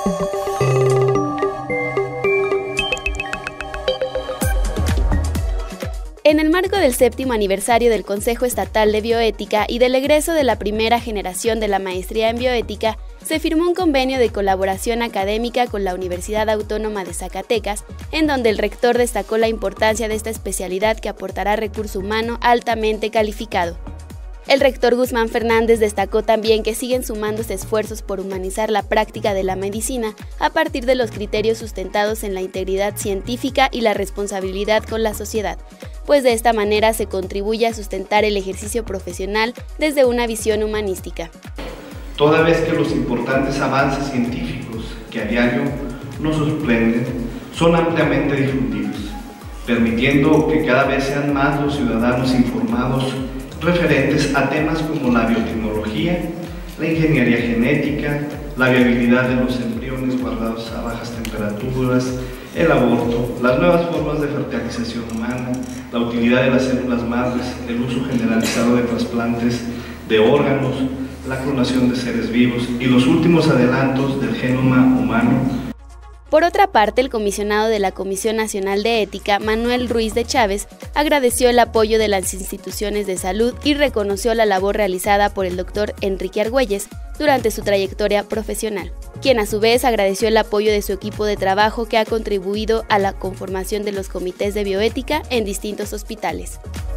En el marco del 7º aniversario del Consejo Estatal de Bioética y del egreso de la primera generación de la maestría en bioética, se firmó un convenio de colaboración académica con la Universidad Autónoma de Zacatecas, en donde el rector destacó la importancia de esta especialidad que aportará recurso humano altamente calificado. El rector Guzmán Fernández destacó también que siguen sumándose esfuerzos por humanizar la práctica de la medicina a partir de los criterios sustentados en la integridad científica y la responsabilidad con la sociedad, pues de esta manera se contribuye a sustentar el ejercicio profesional desde una visión humanística. Toda vez que los importantes avances científicos que a diario nos sorprenden son ampliamente difundidos, permitiendo que cada vez sean más los ciudadanos informados referentes a temas como la biotecnología, la ingeniería genética, la viabilidad de los embriones guardados a bajas temperaturas, el aborto, las nuevas formas de fertilización humana, la utilidad de las células madres, el uso generalizado de trasplantes de órganos, la clonación de seres vivos y los últimos adelantos del genoma humano. Por otra parte, el comisionado de la Comisión Nacional de Ética, Manuel Ruiz de Chávez, agradeció el apoyo de las instituciones de salud y reconoció la labor realizada por el doctor Enrique Argüelles durante su trayectoria profesional, quien a su vez agradeció el apoyo de su equipo de trabajo que ha contribuido a la conformación de los comités de bioética en distintos hospitales.